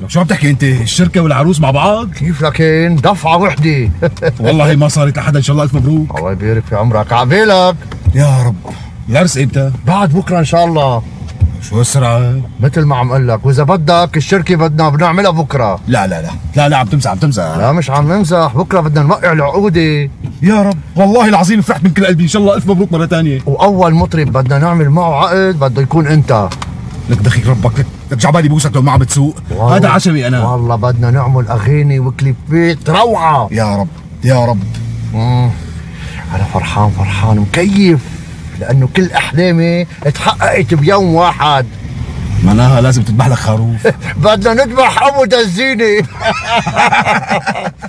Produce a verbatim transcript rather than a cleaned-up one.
شو عم تحكي انت؟ الشركه والعروس مع بعض؟ كيف لكن دفعه وحده. والله ما صارت لحدا، ان شاء الله الف مبروك. الله يبارك في عمرك، عبالك. يا رب. العرس امتى؟ بعد بكره ان شاء الله. شو السرعه؟ مثل ما عم اقول لك، واذا بدك الشركه بدنا بنعملها بكره. لا لا لا لا لا عم تمزح عم تمزح. لا مش عم نمزح، بكره بدنا نوقع العقوده. يا رب والله العظيم فرحت من كل قلبي، ان شاء الله الف مبروك مره ثانيه. واول مطرب بدنا نعمل معه عقد بده يكون انت. لك دخيل ربك، لك لك جعبالي بوسك لو ما عم بتسوق، هذا عشمي انا. والله بدنا نعمل اغاني وكليبات روعه. يا رب يا رب. امم انا فرحان فرحان مكيف، لانه كل احلامي تحققت بيوم واحد. معناها لازم تذبح لك خروف. بدنا نذبح ابو دزيني.